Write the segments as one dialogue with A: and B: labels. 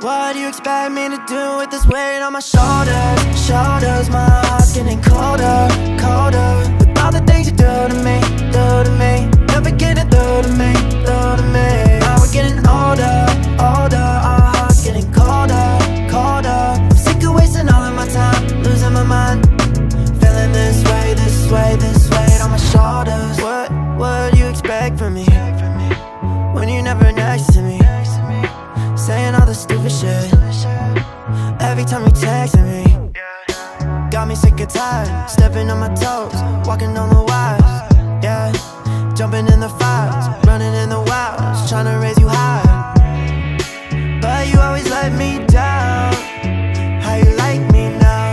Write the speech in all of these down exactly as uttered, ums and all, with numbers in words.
A: What do you expect me to do with this weight on my shoulders? Shoulders, my heart's getting colder, colder. With all the things you do to me, do to me. Never getting through to me, through to me. Now we're getting older, older. Our hearts getting colder, colder. I'm sick of wasting all of my time, losing my mind. Feeling this way, this way, this weight on my shoulders. What, what do you expect from me when you're never next to me? Saying all the stupid shit every time you texting me. Got me sick and tired, stepping on my toes, walking on the wires. Yeah, jumping in the files, running in the wilds, trying to raise you higher. But you always let me down. How you like me now?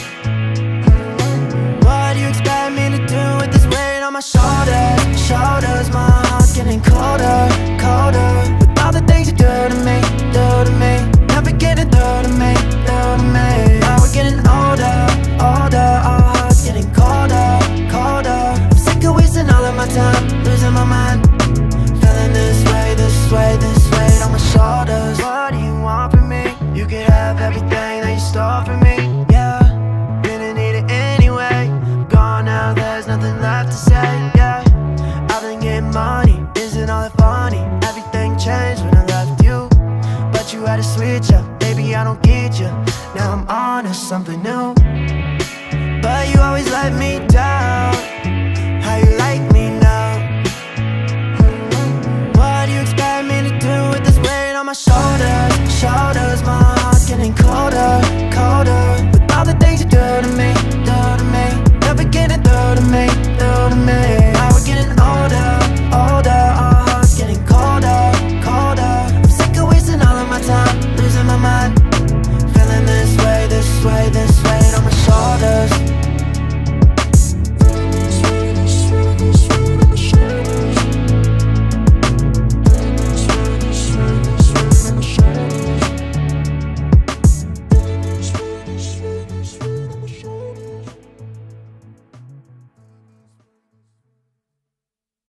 A: What do you expect me to do with this weight on my shoulders? Shoulders, my heart's getting colder, colder. With all the things you do to me, do to me. Never getting through to me, through to me. Now we're getting older, older. Our hearts getting colder, colder. I'm sick of wasting all of my time, losing my mind. Feeling this way, this way, this weight on my shoulders. What do you want from me? You could have everything that you stole from me. Yeah, didn't need it anyway. Gone now, there's nothing left to say. Yeah, I've been getting money, isn't all that funny? Everything changed when I left you, but you had to switch up. Baby, I don't get you. Now I'm on to something new, but you always let me down. How you like me now? What do you expect me to do with this weight on my shoulders? Shoulders, my heart's getting colder, colder. With all the things you do to me, do to me. Never getting through to me, through to me. Now we're getting older, older. Our hearts getting colder, colder. I'm sick of wasting all of my time, losing my mind.